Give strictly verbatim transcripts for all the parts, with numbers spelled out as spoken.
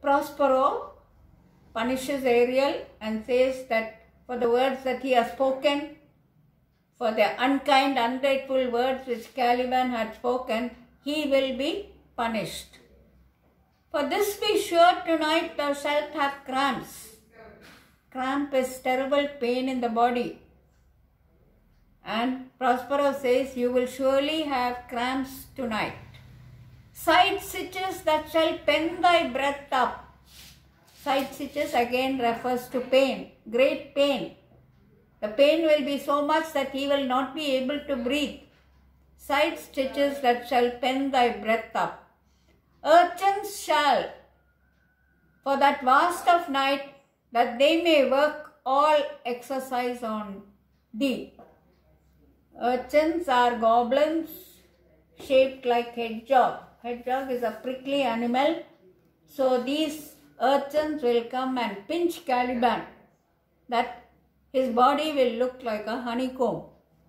Prospero punishes Ariel and says that for the words that he has spoken, for the unkind, ungrateful words which Caliban had spoken, he will be punished. For this be sure, tonight thou shalt have cramps. Cramp is terrible pain in the body. And Prospero says, you will surely have cramps tonight. Side stitches that shall pen thy breath up. Side stitches again refers to pain, great pain. The pain will be so much that he will not be able to breathe. Side stitches that shall pen thy breath up. Urchins shall, for that vast of night, that they may work all exercise on thee. Urchins are goblins shaped like hedgehog. Hedgehog is a prickly animal. So these urchins will come and pinch Caliban, that his body will look like a honeycomb.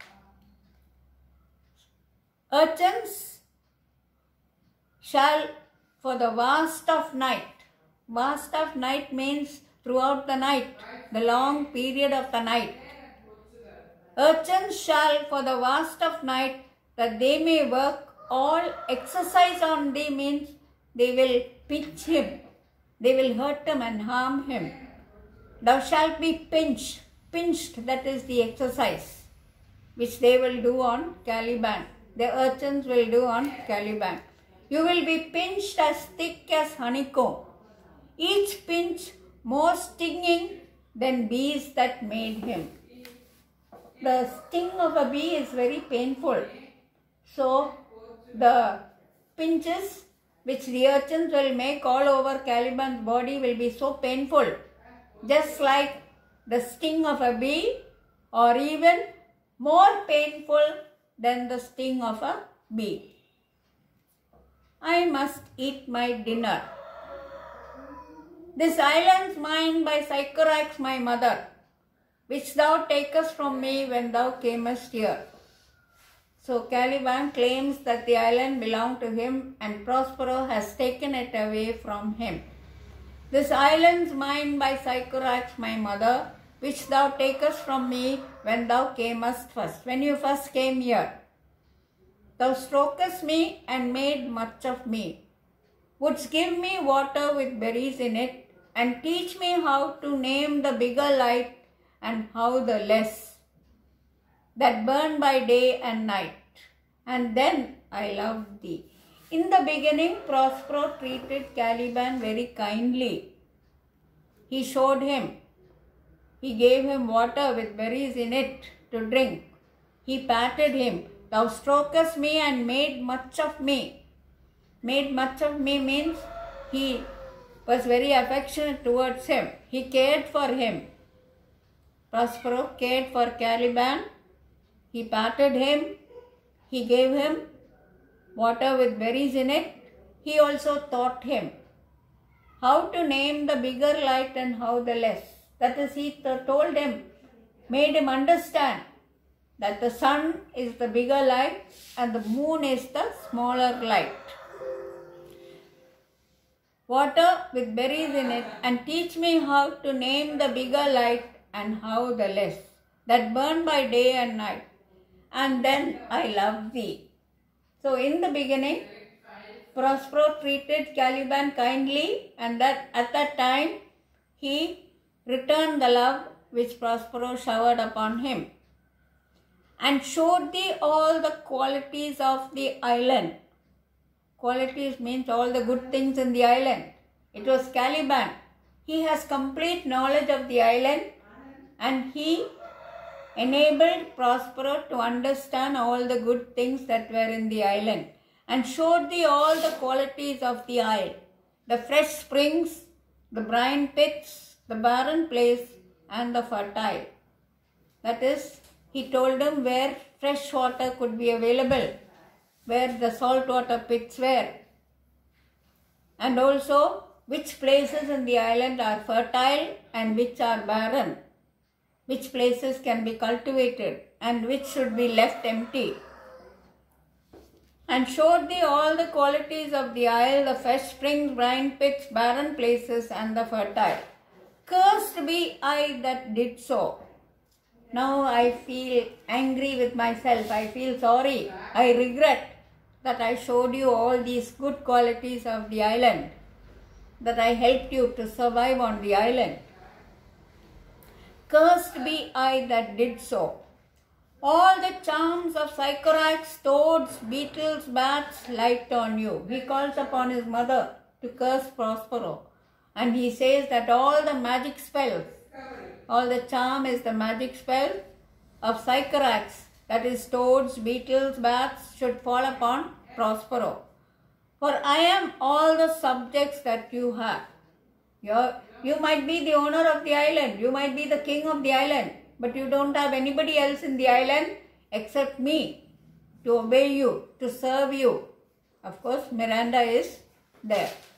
Urchins shall, for the vast of night. Vast of night means throughout the night, the long period of the night. Urchins shall, for the vast of night, that they may work all exercise on thee, means they will pinch him. They will hurt him and harm him. Thou shalt be pinched. Pinched, that is the exercise which they will do on Caliban. The urchins will do on Caliban. You will be pinched as thick as honeycomb. Each pinch more stinging than bees that made him. The sting of a bee is very painful. So the pinches which the urchins will make all over Caliban's body will be so painful, just like the sting of a bee, or even more painful than the sting of a bee. I must eat my dinner. This island's mine by Sycorax my mother, which thou takest from me when thou camest here. So Caliban claims that the island belonged to him and Prospero has taken it away from him. This island's mine by Sycorax my mother, which thou takest from me when thou camest first, when you first came here. Thou strokest me and made much of me. Wouldst give me water with berries in it, and teach me how to name the bigger light and how the less, that burn by day and night. And then I loved thee. In the beginning, Prospero treated Caliban very kindly. He showed him. He gave him water with berries in it to drink. He patted him. Thou strokest me and made much of me. Made much of me means he was very affectionate towards him. He cared for him. Prospero cared for Caliban. He patted him. He gave him water with berries in it. He also taught him how to name the bigger light and how the less. That is, he told him, made him understand that the sun is the bigger light and the moon is the smaller light. Water with berries in it, and teach me how to name the bigger light and how the less, that burn by day and night. And then I love thee. So in the beginning, Prospero treated Caliban kindly, and that at that time he returned the love which Prospero showered upon him, and showed thee all the qualities of the island. Qualities means all the good things in the island. It was Caliban. He has complete knowledge of the island, and he enabled Prospero to understand all the good things that were in the island, and showed thee all the qualities of the isle, the fresh springs, the brine pits, the barren place, and the fertile. That is, he told him where fresh water could be available, where the salt water pits were, and also which places in the island are fertile and which are barren, which places can be cultivated and which should be left empty. and showed thee all the qualities of the isle, the fresh springs, brine pits, barren places, and the fertile. Cursed be I that did so. Now I feel angry with myself. I feel sorry. I regret that I showed you all these good qualities of the island, that I helped you to survive on the island. Cursed be I that did so. All the charms of Sycorax, toads, beetles, bats light on you. He calls upon his mother to curse Prospero. And he says that all the magic spells, all the charm is the magic spell of Sycorax, that is toads, beetles, bats, should fall upon Prospero. For I am all the subjects that you have. You're, you might be the owner of the island, you might be the king of the island, but you don't have anybody else in the island except me to obey you, to serve you. Of course, Miranda is there.